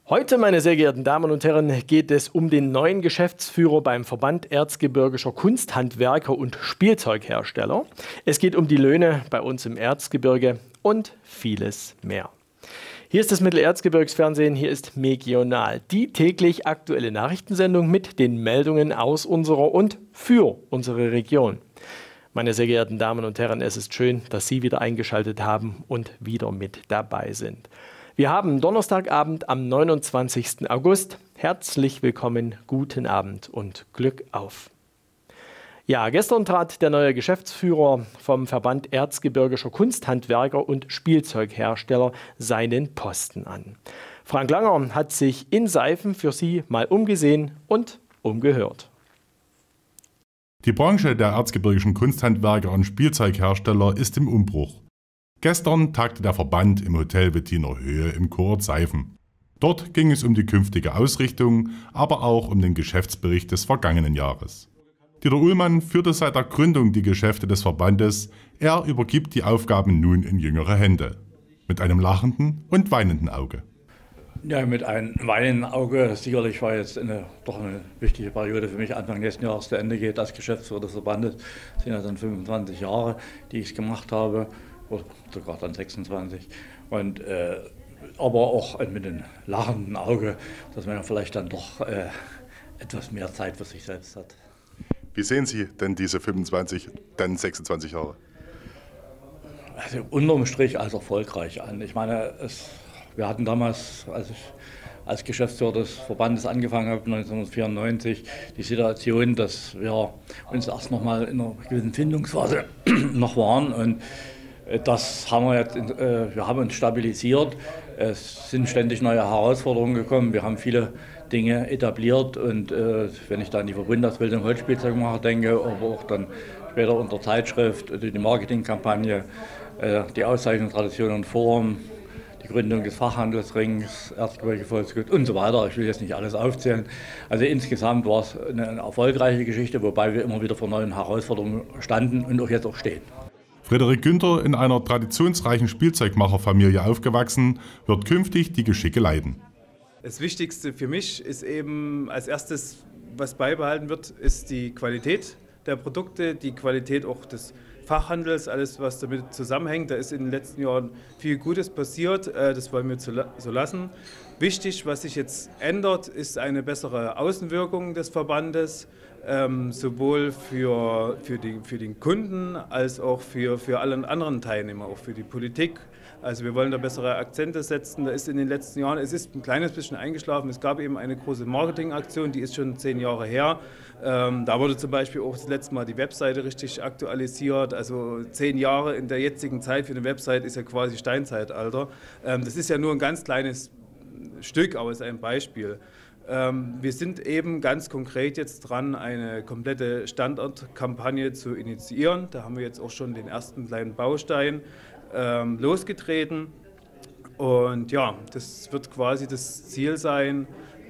Heute, meine sehr geehrten Damen und Herren, geht es um den neuen Geschäftsführer beim Verband Erzgebirgischer Kunsthandwerker und Spielzeughersteller. Es geht um die Löhne bei uns im Erzgebirge und vieles mehr. Hier ist das Mittelerzgebirgsfernsehen, hier ist Megional, die täglich aktuelle Nachrichtensendung mit den Meldungen aus unserer und für unsere Region. Meine sehr geehrten Damen und Herren, es ist schön, dass Sie wieder eingeschaltet haben und wieder mit dabei sind. Wir haben Donnerstagabend am 29. August. Herzlich willkommen, guten Abend und Glück auf. Ja, gestern trat der neue Geschäftsführer vom Verband Erzgebirgischer Kunsthandwerker und Spielzeughersteller seinen Posten an. Frank Langer hat sich in Seifen für Sie mal umgesehen und umgehört. Die Branche der erzgebirgischen Kunsthandwerker und Spielzeughersteller ist im Umbruch. Gestern tagte der Verband im Hotel Wettiner Höhe im Kurort Seifen. Dort ging es um die künftige Ausrichtung, aber auch um den Geschäftsbericht des vergangenen Jahres. Dieter Uhlmann führte seit der Gründung die Geschäfte des Verbandes. Er übergibt die Aufgaben nun in jüngere Hände. Mit einem lachenden und weinenden Auge. Ja, mit einem weinenden Auge. Sicherlich war jetzt doch eine wichtige Periode für mich. Anfang nächsten Jahres zu Ende geht als Geschäftsführer des Verbandes. Das sind ja dann 25 Jahre, die ich es gemacht habe. Oder sogar dann 26. Und, aber auch mit einem lachenden Auge, dass man ja vielleicht dann doch etwas mehr Zeit für sich selbst hat. Wie sehen Sie denn diese 25, dann 26 Jahre? Also unterm Strich als erfolgreich an. Ich meine, wir hatten damals, als ich als Geschäftsführer des Verbandes angefangen habe, 1994, die Situation, dass wir uns erst noch mal in einer gewissen Findungsphase noch waren. Und das haben wir jetzt, wir haben uns stabilisiert. Es sind ständig neue Herausforderungen gekommen. Wir haben viele Dinge etabliert und wenn ich dann an die Verbundausbildung Holzspielzeugmacher denke, aber auch dann später unter Zeitschrift, die Marketingkampagne, die Auszeichnung Tradition und Form, die Gründung des Fachhandelsrings, Erzgebirgische Volksgut und so weiter. Ich will jetzt nicht alles aufzählen. Also insgesamt war es eine erfolgreiche Geschichte, wobei wir immer wieder vor neuen Herausforderungen standen und auch jetzt auch stehen. Frederik Günther, in einer traditionsreichen Spielzeugmacherfamilie aufgewachsen, wird künftig die Geschicke leiten. Das Wichtigste für mich ist eben als erstes, was beibehalten wird, ist die Qualität der Produkte, die Qualität auch des Fachhandels, alles was damit zusammenhängt. Da ist in den letzten Jahren viel Gutes passiert, das wollen wir so lassen. Wichtig, was sich jetzt ändert, ist eine bessere Außenwirkung des Verbandes, sowohl für den Kunden als auch für alle anderen Teilnehmer, auch für die Politik. Also wir wollen da bessere Akzente setzen. Da ist in den letzten Jahren, es ist ein kleines bisschen eingeschlafen. Es gab eben eine große Marketingaktion, die ist schon 10 Jahre her. Da wurde zum Beispiel auch das letzte Mal die Webseite richtig aktualisiert. Also 10 Jahre in der jetzigen Zeit für eine Website ist ja quasi Steinzeitalter. Das ist ja nur ein ganz kleines Stück, aber es ist ein Beispiel. Wir sind eben ganz konkret jetzt dran, eine komplette Standortkampagne zu initiieren. Da haben wir jetzt auch schon den ersten kleinen Baustein losgetreten. Und ja, das wird quasi das Ziel sein,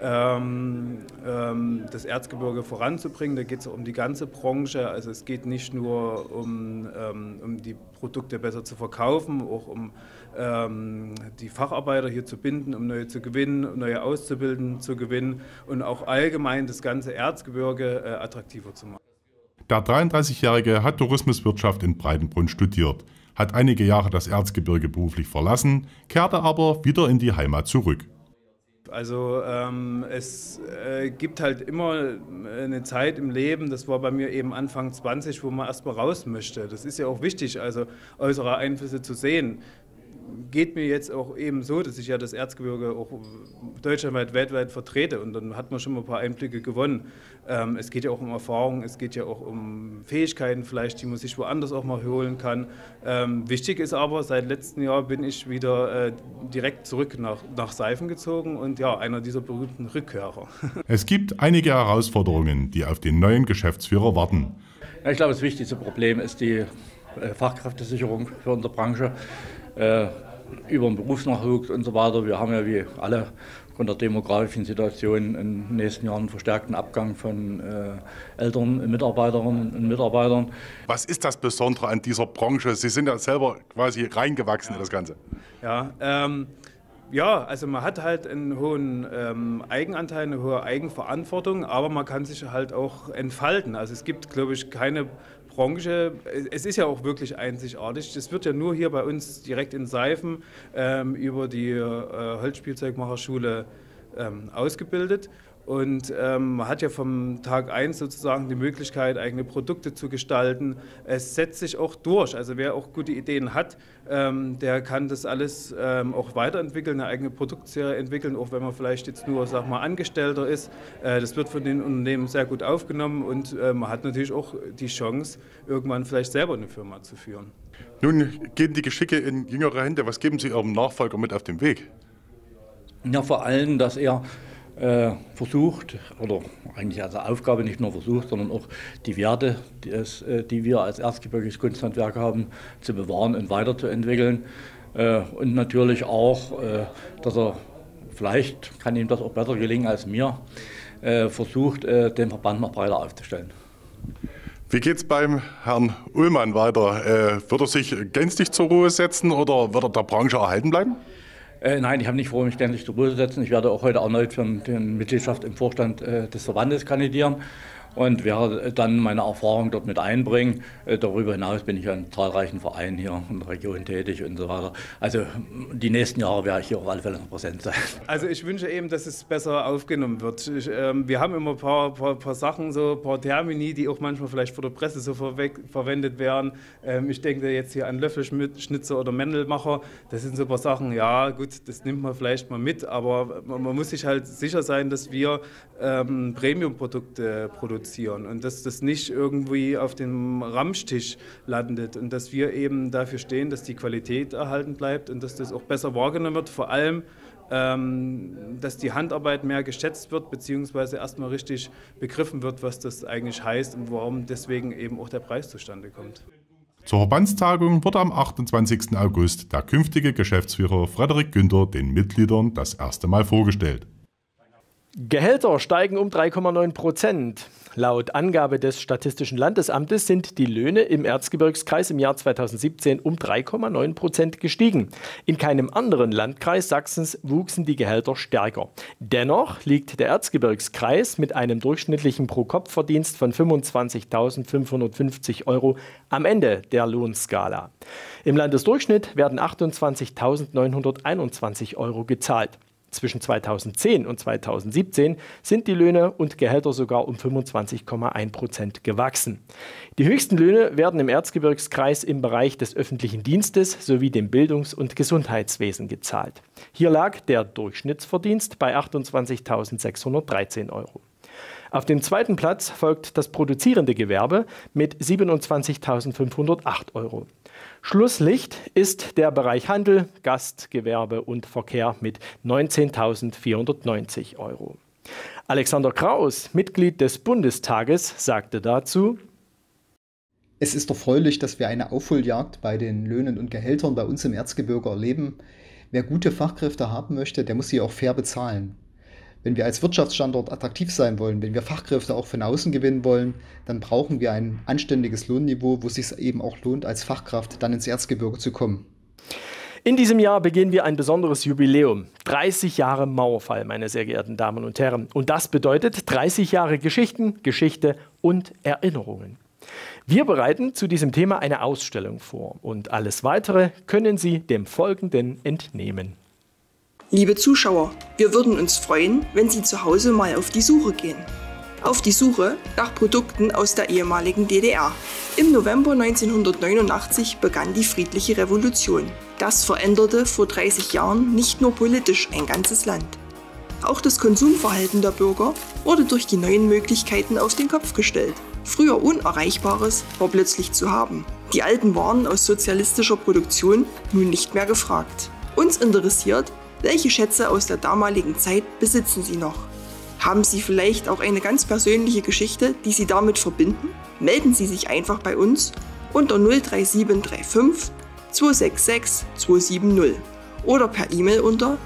das Erzgebirge voranzubringen. Da geht es um die ganze Branche. Also es geht nicht nur um die Produkte besser zu verkaufen, auch um die Facharbeiter hier zu binden, um neue zu gewinnen, um neue Auszubildende zu gewinnen und auch allgemein das ganze Erzgebirge attraktiver zu machen. Der 33-Jährige hat Tourismuswirtschaft in Breitenbrunn studiert, hat einige Jahre das Erzgebirge beruflich verlassen, kehrte aber wieder in die Heimat zurück. Also es gibt halt immer eine Zeit im Leben, das war bei mir eben Anfang 20, wo man erstmal raus möchte. Das ist ja auch wichtig, also äußere Einflüsse zu sehen. Geht mir jetzt auch eben so, dass ich ja das Erzgebirge auch deutschlandweit, weltweit vertrete und dann hat man schon mal ein paar Einblicke gewonnen. Es geht ja auch um Erfahrung, es geht ja auch um Fähigkeiten vielleicht, die man sich woanders auch mal holen kann. Wichtig ist aber, seit letztem Jahr bin ich wieder direkt zurück nach Seifen gezogen und ja, einer dieser berühmten Rückkehrer. Es gibt einige Herausforderungen, die auf den neuen Geschäftsführer warten. Ja, ich glaube, das wichtigste Problem ist die Fachkräftesicherung für unsere Branche. Über den Berufsnachwuchs und so weiter. Wir haben ja wie alle aufgrund der demografischen Situation in den nächsten Jahren einen verstärkten Abgang von älteren Mitarbeiterinnen und Mitarbeitern. Was ist das Besondere an dieser Branche? Sie sind ja selber quasi reingewachsen in das Ganze. Ja, Ja, also man hat halt einen hohen Eigenanteil, eine hohe Eigenverantwortung, aber man kann sich halt auch entfalten. Also es gibt, glaube ich, keine Branche, es ist ja auch wirklich einzigartig. Das wird ja nur hier bei uns direkt in Seifen über die Holzspielzeugmacherschule ausgebildet. Und man hat ja vom Tag 1 sozusagen die Möglichkeit, eigene Produkte zu gestalten. Es setzt sich auch durch. Also wer auch gute Ideen hat, der kann das alles auch weiterentwickeln, eine eigene Produktserie entwickeln, auch wenn man vielleicht jetzt nur, sag mal, Angestellter ist. Das wird von den Unternehmen sehr gut aufgenommen und man hat natürlich auch die Chance, irgendwann vielleicht selber eine Firma zu führen. Nun gehen die Geschicke in jüngere Hände. Was geben Sie Ihrem Nachfolger mit auf den Weg? Ja, vor allem, dass er versucht, oder eigentlich als Aufgabe nicht nur versucht, sondern auch die Werte, die wir als erzgebirgisches Kunsthandwerk haben, zu bewahren und weiterzuentwickeln. Und natürlich auch, dass er, vielleicht kann ihm das auch besser gelingen als mir, versucht, den Verband noch breiter aufzustellen. Wie geht es beim Herrn Ullmann weiter? Wird er sich gänzlich zur Ruhe setzen oder wird er der Branche erhalten bleiben? Nein, ich habe nicht vor, mich gänzlich zur Ruhe zu setzen. Ich werde auch heute erneut für die Mitgliedschaft im Vorstand des Verbandes kandidieren und werde dann meine Erfahrung dort mit einbringen. Darüber hinaus bin ich an zahlreichen Vereinen hier in der Region tätig und so weiter. Also die nächsten Jahre werde ich hier auf alle Fälle noch präsent sein. Also ich wünsche eben, dass es besser aufgenommen wird. Wir haben immer ein paar Sachen, so ein paar Termini, die auch manchmal vielleicht vor der Presse so verwendet werden. Ich denke jetzt hier an Löffelschnitzer oder Mändelmacher. Das sind so ein paar Sachen, ja gut, das nimmt man vielleicht mal mit, aber man muss sich halt sicher sein, dass wir Premium-Produkte produzieren und dass das nicht irgendwie auf dem Ramstisch landet und dass wir eben dafür stehen, dass die Qualität erhalten bleibt und dass das auch besser wahrgenommen wird, vor allem dass die Handarbeit mehr geschätzt wird, beziehungsweise erstmal richtig begriffen wird, was das eigentlich heißt und warum deswegen eben auch der Preis zustande kommt. Zur Verbandstagung wurde am 28. August der künftige Geschäftsführer Frederik Günther den Mitgliedern das erste Mal vorgestellt. Gehälter steigen um 3,9%. Laut Angabe des Statistischen Landesamtes sind die Löhne im Erzgebirgskreis im Jahr 2017 um 3,9% gestiegen. In keinem anderen Landkreis Sachsens wuchsen die Gehälter stärker. Dennoch liegt der Erzgebirgskreis mit einem durchschnittlichen Pro-Kopf-Verdienst von 25.550 € am Ende der Lohnskala. Im Landesdurchschnitt werden 28.921 € gezahlt. Zwischen 2010 und 2017 sind die Löhne und Gehälter sogar um 25,1% gewachsen. Die höchsten Löhne werden im Erzgebirgskreis im Bereich des öffentlichen Dienstes sowie dem Bildungs- und Gesundheitswesen gezahlt. Hier lag der Durchschnittsverdienst bei 28.613 €. Auf dem zweiten Platz folgt das produzierende Gewerbe mit 27.508 €. Schlusslicht ist der Bereich Handel, Gastgewerbe und Verkehr mit 19.490 €. Alexander Kraus, Mitglied des Bundestages, sagte dazu: Es ist erfreulich, dass wir eine Aufholjagd bei den Löhnen und Gehältern bei uns im Erzgebirge erleben. Wer gute Fachkräfte haben möchte, der muss sie auch fair bezahlen. Wenn wir als Wirtschaftsstandort attraktiv sein wollen, wenn wir Fachkräfte auch von außen gewinnen wollen, dann brauchen wir ein anständiges Lohnniveau, wo es sich eben auch lohnt, als Fachkraft dann ins Erzgebirge zu kommen. In diesem Jahr begehen wir ein besonderes Jubiläum. 30 Jahre Mauerfall, meine sehr geehrten Damen und Herren. Und das bedeutet 30 Jahre Geschichten, Geschichte und Erinnerungen. Wir bereiten zu diesem Thema eine Ausstellung vor. Und alles Weitere können Sie dem Folgenden entnehmen. Liebe Zuschauer, wir würden uns freuen, wenn Sie zu Hause mal auf die Suche gehen. Auf die Suche nach Produkten aus der ehemaligen DDR. Im November 1989 begann die friedliche Revolution. Das veränderte vor 30 Jahren nicht nur politisch ein ganzes Land. Auch das Konsumverhalten der Bürger wurde durch die neuen Möglichkeiten auf den Kopf gestellt. Früher Unerreichbares war plötzlich zu haben. Die alten Waren aus sozialistischer Produktion nun nicht mehr gefragt. Uns interessiert, welche Schätze aus der damaligen Zeit besitzen Sie noch? Haben Sie vielleicht auch eine ganz persönliche Geschichte, die Sie damit verbinden? Melden Sie sich einfach bei uns unter 03735 266 270 oder per E-Mail unter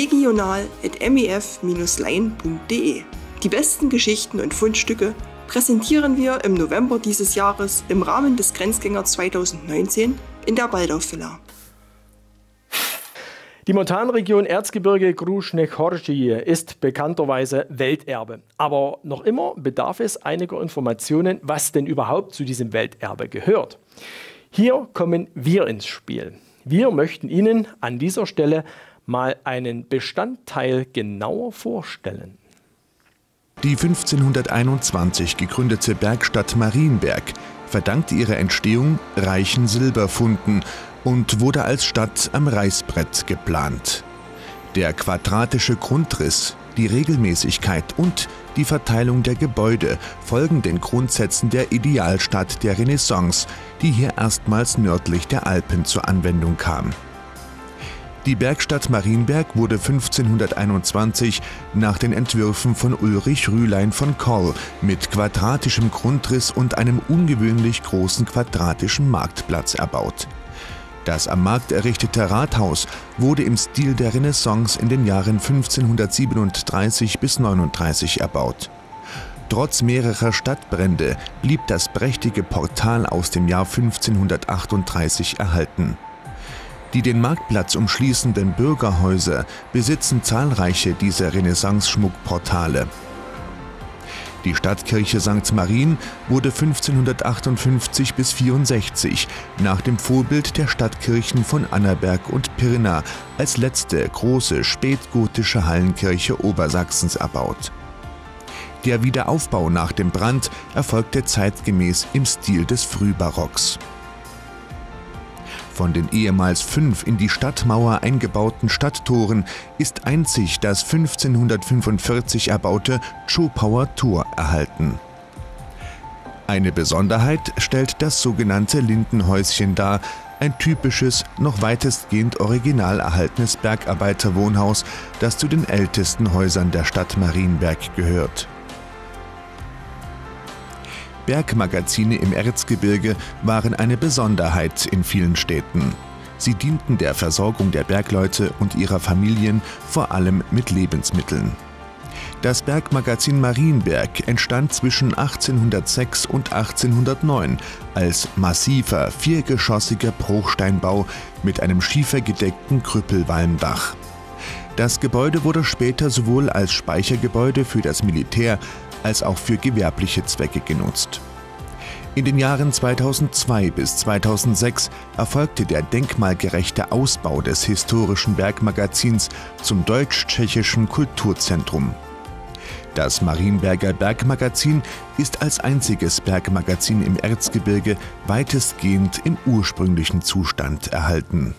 megional@mef-lein.de. Die besten Geschichten und Fundstücke präsentieren wir im November dieses Jahres im Rahmen des Grenzgänger 2019 in der Waldorf Villa. Die Montanregion Erzgebirge Krušné-Hoří ist bekannterweise Welterbe. Aber noch immer bedarf es einiger Informationen, was denn überhaupt zu diesem Welterbe gehört. Hier kommen wir ins Spiel. Wir möchten Ihnen an dieser Stelle mal einen Bestandteil genauer vorstellen. Die 1521 gegründete Bergstadt Marienberg verdankt ihre Entstehung reichen Silberfunden und wurde als Stadt am Reißbrett geplant. Der quadratische Grundriss, die Regelmäßigkeit und die Verteilung der Gebäude folgen den Grundsätzen der Idealstadt der Renaissance, die hier erstmals nördlich der Alpen zur Anwendung kam. Die Bergstadt Marienberg wurde 1521 nach den Entwürfen von Ulrich Rühlein von Koll mit quadratischem Grundriss und einem ungewöhnlich großen quadratischen Marktplatz erbaut. Das am Markt errichtete Rathaus wurde im Stil der Renaissance in den Jahren 1537 bis 39 erbaut. Trotz mehrerer Stadtbrände blieb das prächtige Portal aus dem Jahr 1538 erhalten. Die den Marktplatz umschließenden Bürgerhäuser besitzen zahlreiche dieser Renaissance-Schmuckportale. Die Stadtkirche St. Marien wurde 1558 bis 64 nach dem Vorbild der Stadtkirchen von Annaberg und Pirna als letzte große spätgotische Hallenkirche Obersachsens erbaut. Der Wiederaufbau nach dem Brand erfolgte zeitgemäß im Stil des Frühbarocks. Von den ehemals 5 in die Stadtmauer eingebauten Stadttoren ist einzig das 1545 erbaute Zschopauer Tor erhalten. Eine Besonderheit stellt das sogenannte Lindenhäuschen dar, ein typisches, noch weitestgehend original erhaltenes Bergarbeiterwohnhaus, das zu den ältesten Häusern der Stadt Marienberg gehört. Bergmagazine im Erzgebirge waren eine Besonderheit in vielen Städten. Sie dienten der Versorgung der Bergleute und ihrer Familien vor allem mit Lebensmitteln. Das Bergmagazin Marienberg entstand zwischen 1806 und 1809 als massiver, viergeschossiger Bruchsteinbau mit einem schiefergedeckten Krüppelwalmdach. Das Gebäude wurde später sowohl als Speichergebäude für das Militär als auch für gewerbliche Zwecke genutzt. In den Jahren 2002 bis 2006 erfolgte der denkmalgerechte Ausbau des historischen Bergmagazins zum deutsch-tschechischen Kulturzentrum. Das Marienberger Bergmagazin ist als einziges Bergmagazin im Erzgebirge weitestgehend im ursprünglichen Zustand erhalten.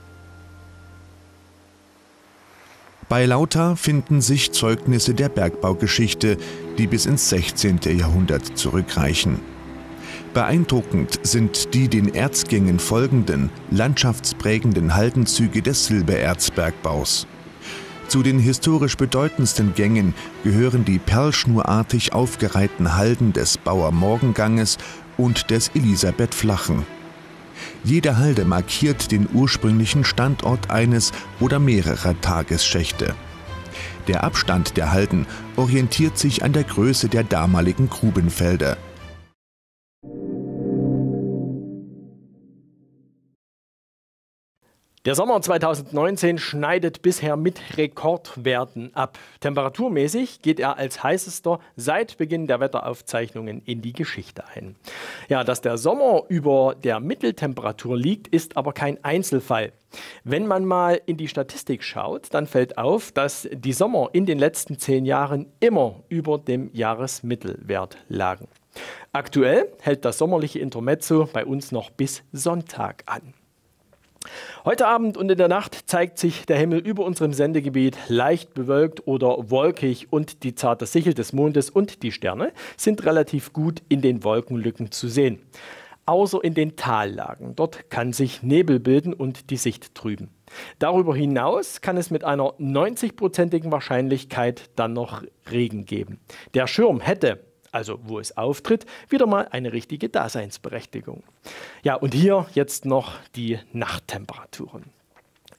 Bei Lauter finden sich Zeugnisse der Bergbaugeschichte, die bis ins 16. Jahrhundert zurückreichen. Beeindruckend sind die den Erzgängen folgenden, landschaftsprägenden Haldenzüge des Silbererzbergbaus. Zu den historisch bedeutendsten Gängen gehören die perlschnurartig aufgereihten Halden des Bauer-Morgenganges und des Elisabeth-Flachen. Jede Halde markiert den ursprünglichen Standort eines oder mehrerer Tagesschächte. Der Abstand der Halden orientiert sich an der Größe der damaligen Grubenfelder. Der Sommer 2019 schneidet bisher mit Rekordwerten ab. Temperaturmäßig geht er als heißester seit Beginn der Wetteraufzeichnungen in die Geschichte ein. Ja, dass der Sommer über der Mitteltemperatur liegt, ist aber kein Einzelfall. Wenn man mal in die Statistik schaut, dann fällt auf, dass die Sommer in den letzten 10 Jahren immer über dem Jahresmittelwert lagen. Aktuell hält das sommerliche Intermezzo bei uns noch bis Sonntag an. Heute Abend und in der Nacht zeigt sich der Himmel über unserem Sendegebiet leicht bewölkt oder wolkig und die zarte Sichel des Mondes und die Sterne sind relativ gut in den Wolkenlücken zu sehen. Außer in den Tallagen. Dort kann sich Nebel bilden und die Sicht trüben. Darüber hinaus kann es mit einer 90-prozentigen Wahrscheinlichkeit dann noch Regen geben. Der Schirm hätte, also wo es auftritt, wieder mal eine richtige Daseinsberechtigung. Ja, und hier jetzt noch die Nachttemperaturen.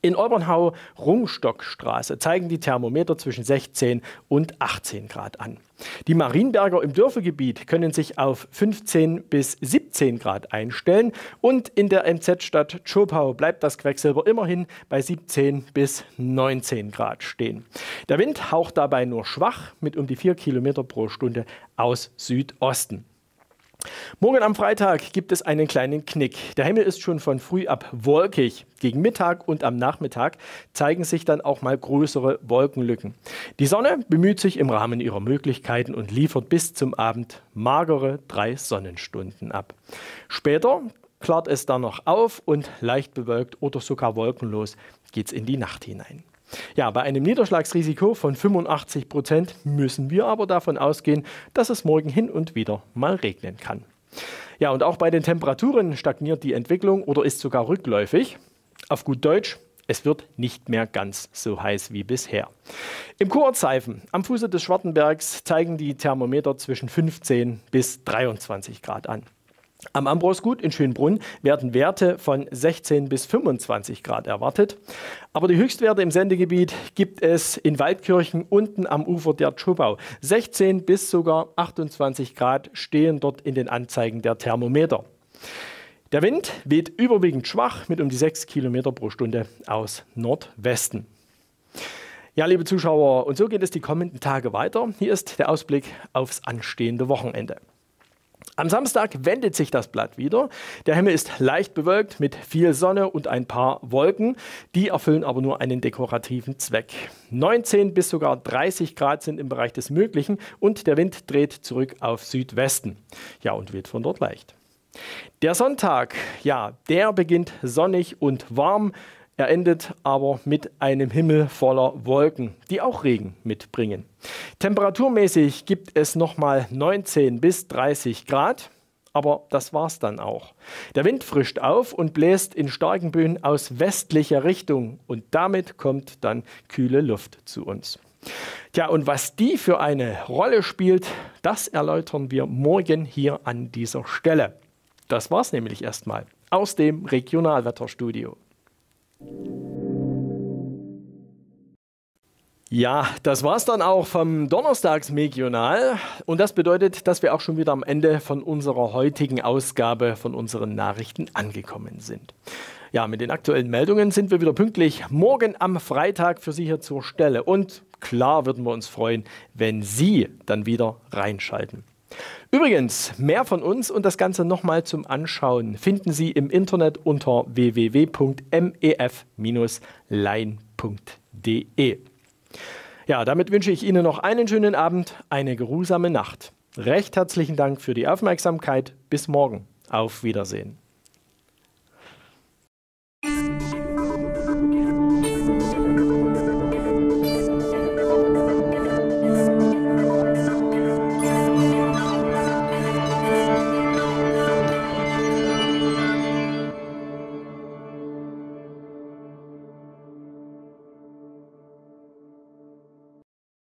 In Obernhau-Rungstockstraße zeigen die Thermometer zwischen 16 und 18 Grad an. Die Marienberger im Dörfergebiet können sich auf 15 bis 17 Grad einstellen und in der MZ-Stadt Zschopau bleibt das Quecksilber immerhin bei 17 bis 19 Grad stehen. Der Wind haucht dabei nur schwach mit um die 4 Kilometer pro Stunde aus Südosten. Morgen am Freitag gibt es einen kleinen Knick. Der Himmel ist schon von früh ab wolkig. Gegen Mittag und am Nachmittag zeigen sich dann auch mal größere Wolkenlücken. Die Sonne bemüht sich im Rahmen ihrer Möglichkeiten und liefert bis zum Abend magere 3 Sonnenstunden ab. Später klart es dann noch auf und leicht bewölkt oder sogar wolkenlos geht's in die Nacht hinein. Ja, bei einem Niederschlagsrisiko von 85% müssen wir aber davon ausgehen, dass es morgen hin und wieder mal regnen kann. Ja, und auch bei den Temperaturen stagniert die Entwicklung oder ist sogar rückläufig. Auf gut Deutsch, es wird nicht mehr ganz so heiß wie bisher. Im Kurort Seifen am Fuße des Schwartenbergs zeigen die Thermometer zwischen 15 bis 23 Grad an. Am Ambrosgut in Schönbrunn werden Werte von 16 bis 25 Grad erwartet. Aber die Höchstwerte im Sendegebiet gibt es in Waldkirchen unten am Ufer der Zschopau. 16 bis sogar 28 Grad stehen dort in den Anzeigen der Thermometer. Der Wind weht überwiegend schwach mit um die 6 Kilometer pro Stunde aus Nordwesten. Ja, liebe Zuschauer, und so geht es die kommenden Tage weiter. Hier ist der Ausblick aufs anstehende Wochenende. Am Samstag wendet sich das Blatt wieder. Der Himmel ist leicht bewölkt mit viel Sonne und ein paar Wolken. Die erfüllen aber nur einen dekorativen Zweck. 19 bis sogar 30 Grad sind im Bereich des Möglichen und der Wind dreht zurück auf Südwesten. Ja, und weht von dort leicht. Der Sonntag, ja, der beginnt sonnig und warm. Er endet aber mit einem Himmel voller Wolken, die auch Regen mitbringen. Temperaturmäßig gibt es nochmal 19 bis 30 Grad, aber das war's dann auch. Der Wind frischt auf und bläst in starken Böen aus westlicher Richtung und damit kommt dann kühle Luft zu uns. Tja, und was die für eine Rolle spielt, das erläutern wir morgen hier an dieser Stelle. Das war's nämlich erstmal aus dem Regionalwetterstudio. Ja, das war's dann auch vom Donnerstagsregional und das bedeutet, dass wir auch schon wieder am Ende von unserer heutigen Ausgabe von unseren Nachrichten angekommen sind. Ja, mit den aktuellen Meldungen sind wir wieder pünktlich morgen am Freitag für Sie hier zur Stelle und klar würden wir uns freuen, wenn Sie dann wieder reinschalten. Übrigens, mehr von uns und das Ganze nochmal zum Anschauen finden Sie im Internet unter www.mef-lein.de. Ja, damit wünsche ich Ihnen noch einen schönen Abend, eine geruhsame Nacht. Recht herzlichen Dank für die Aufmerksamkeit. Bis morgen. Auf Wiedersehen.